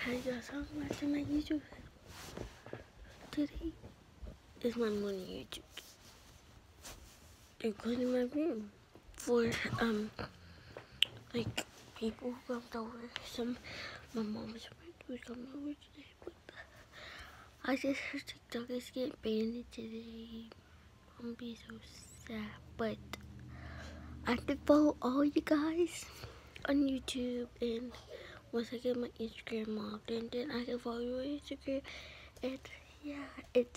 Hey guys, welcome back to my YouTube. Today is my morning YouTube. Including my room. For like people who come over. My mom's friends who come over today. But I just heard TikTok is getting banned today. I'm gonna be so sad. But I can follow all you guys on YouTube, and once I get my Instagram logged in, then I can follow you on Instagram. And yeah,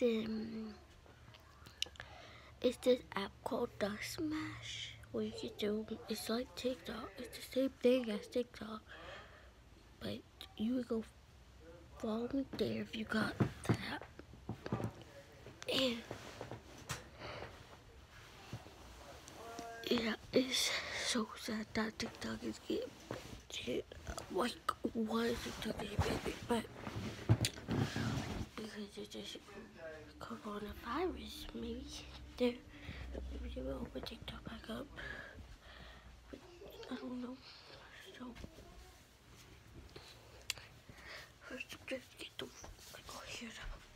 it's this app called Dust Smash where you can do, it's like TikTok. It's the same thing as TikTok, but you would go follow me there if you got that. And yeah, it's so sad that TikTok is getting like, why is TikTok getting banned? But because it's just coronavirus, maybe they will open TikTok back up. But I don't know. So first, just get the here.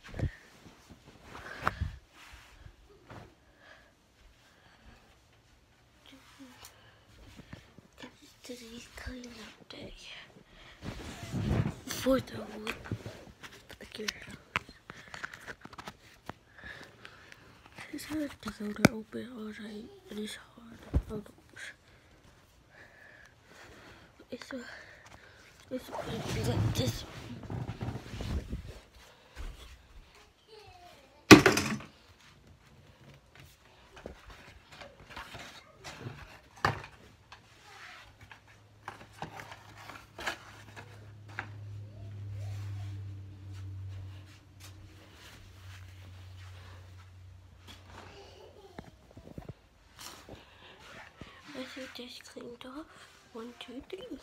Today's cleanup day for the wood. It's hard to go to open all right. It is hard. It's like this. I think this cleaned off. 1, 2, 3.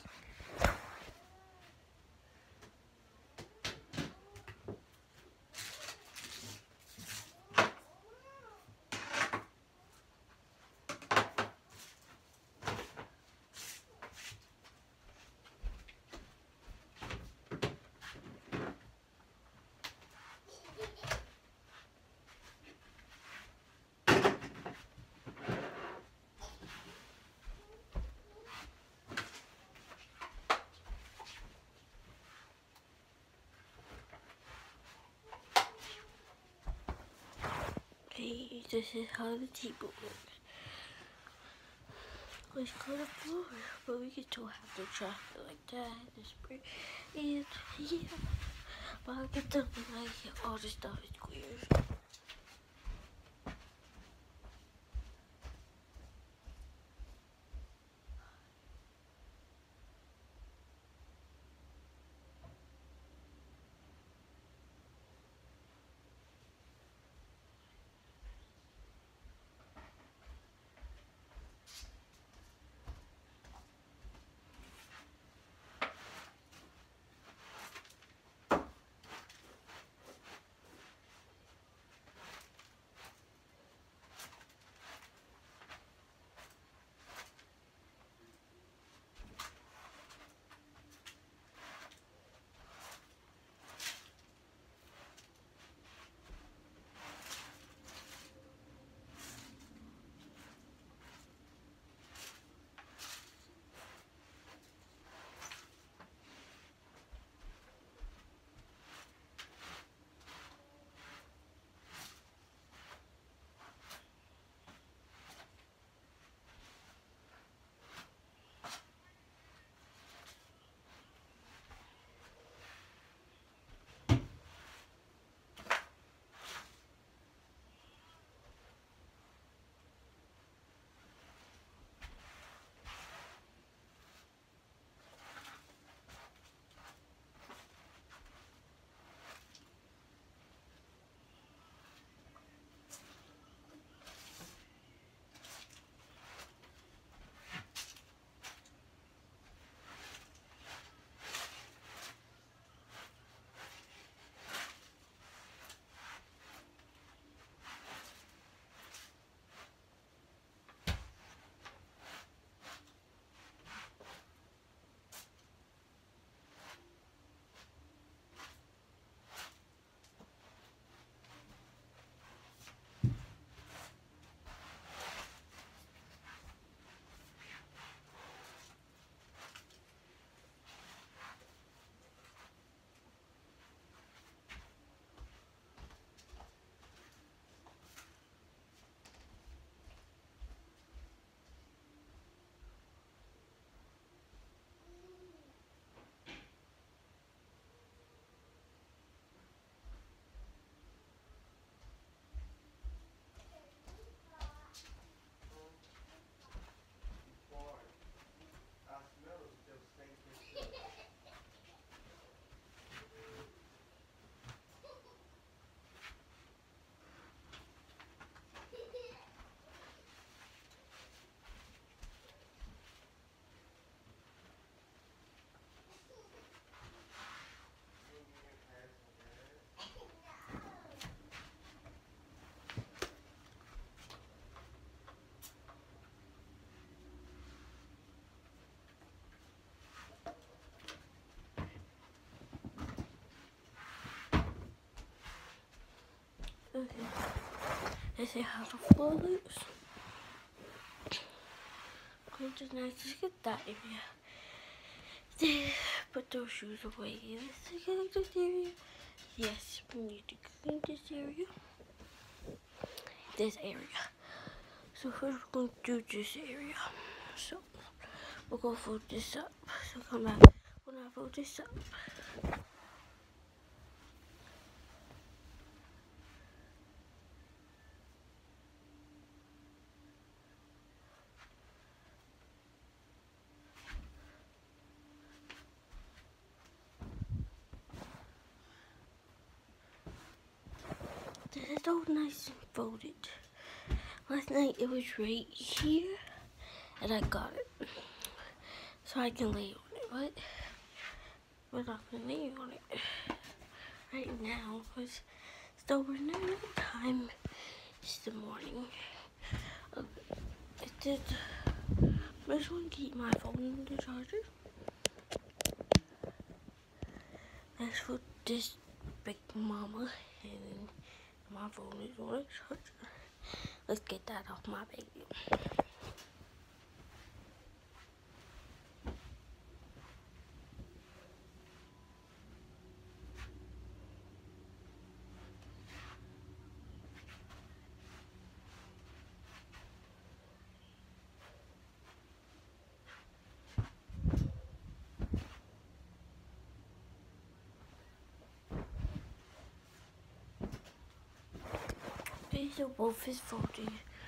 Hey, this is how the table works. Let's clean the floor, but we can still have the chocolate like that, the spray, and yeah. But I'll get done when I get all the stuff is clear. This is how to fold it. Going to nice to get that area. Then put those shoes away. Let's clean this area. Yes, we need to clean this area. This area. So first we're going to do this area. So we're going to fold this up. So come back when I fold this up. This is all nice and folded. Last night it was right here, and I got it. So I can lay on it, but we're not going to lay on it right now, because it's still night time. It's the morning. I did. I just want to keep my phone in the charger. Let's put this big mama, and my phone is on the charger. Let's get that off my baby. Okay, so both is folded.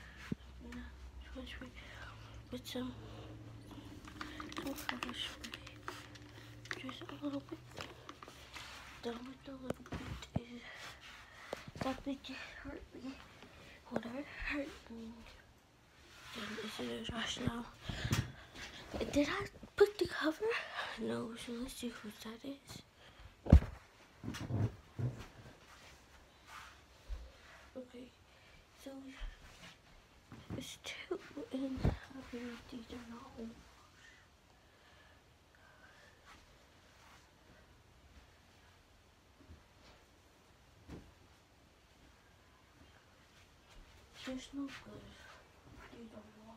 With some cover spray. Just a little bit. Done with a little bit is that bit just hurt me. Whatever hurt me. Then this is a trash now. Did I put the cover? No, so let's see who that is. Okay, so it's two, and I believe these are not all washed. There's no good. These are washed.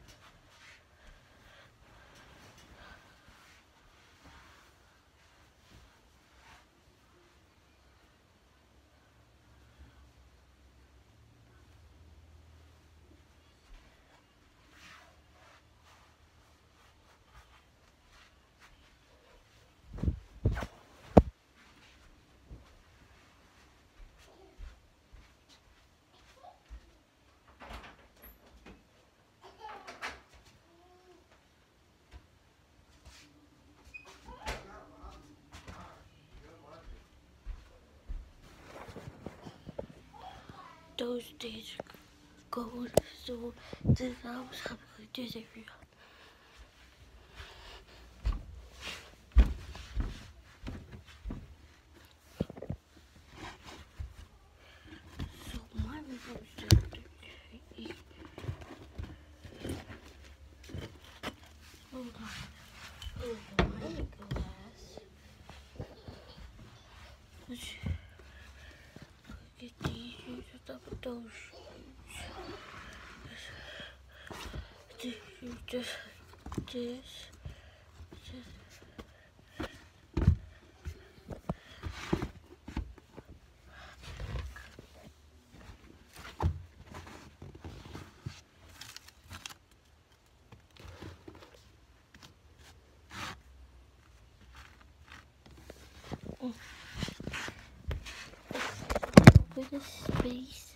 Those days go, so this I was happy with this area. So my room is dirty. Hold on. Oh, my glass. Let's get these shoes on top of those shoes. This shoe just like this. With a space.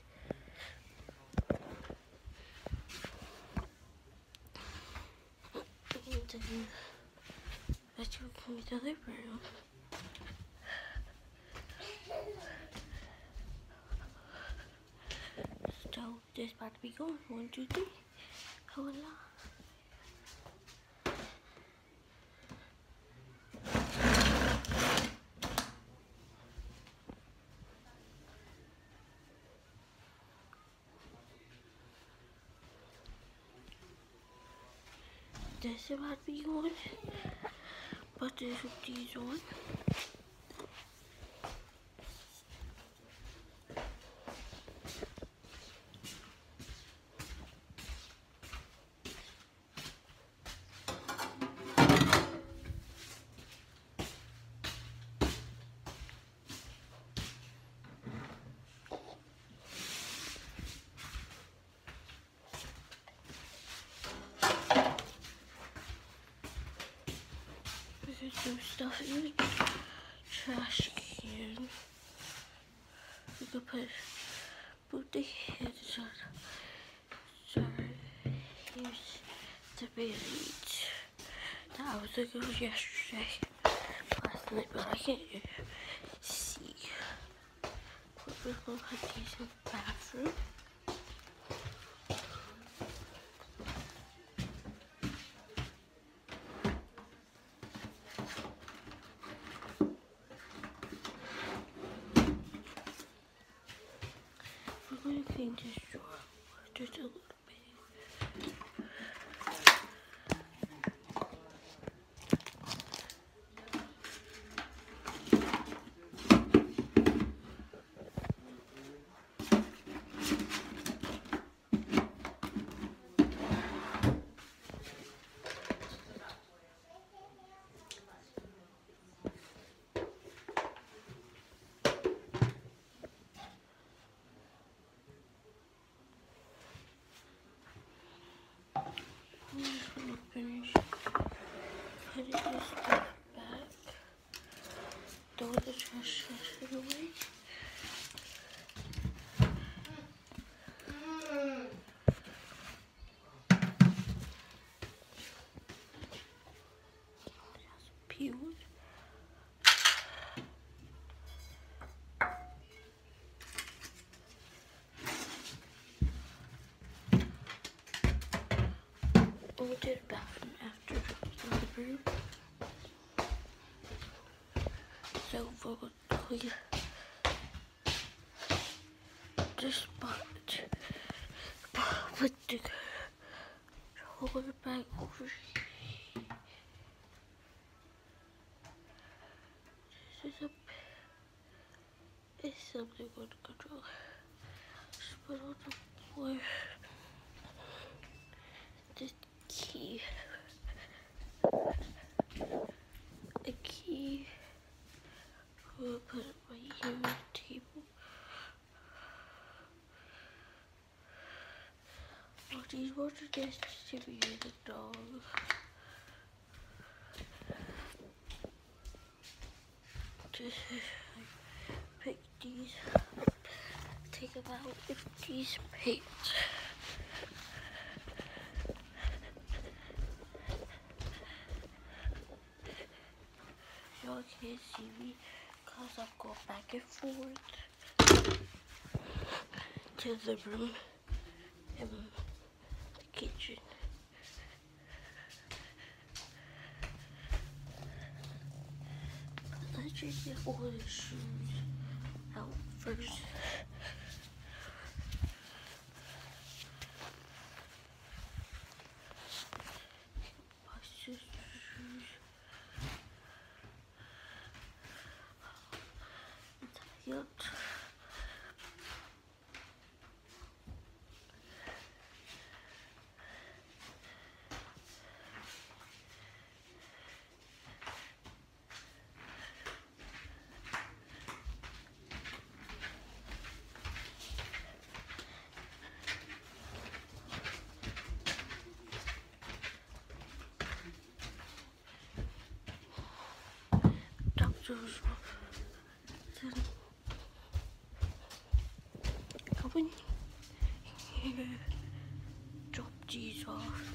And then let's go from the other room. So this about to be going. 1, 2, 3. Voila. This about to be on, but this with these on. some stuff in the trash can. We could put the heads on. Sorry, here's the bandage that I was looking for yesterday, last night, but I can't see. We're gonna put these in the bathroom. We're gonna clean this drawer just a little bit. I'm just gonna finish putting this stuff back. Throw the trash away. Peeled. We'll do the bathroom after the room. So we'll clean the sponge. Put the controller back over here. This is it's something on the controller. Just put on the floor. The key. A key. We'll put it right here on the table. Oh, these water dishes to be in the dog. Just pick these, take about 50 paints. Y'all can't see me because I'm going back and forth to the room and the kitchen. Let's just get all the shoes out first. My sister's shoes. Yep. Doctors come in here, drop these off.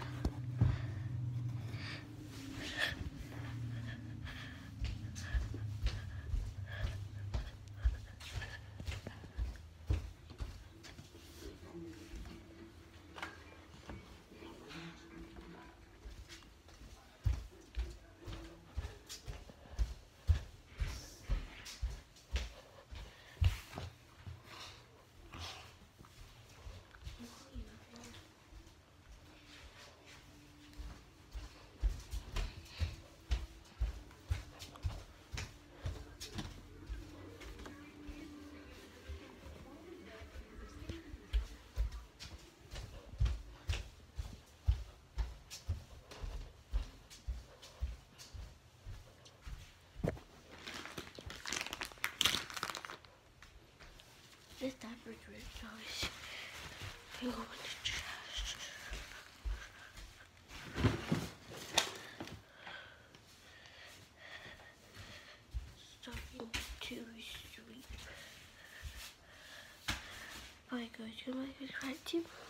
This diaper is really nice. Go in the trash. to my subscribe too.